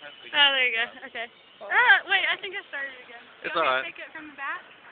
Oh, there you go. Okay. Wait, I think I started again. It's Do you want me alright. to take it from the back?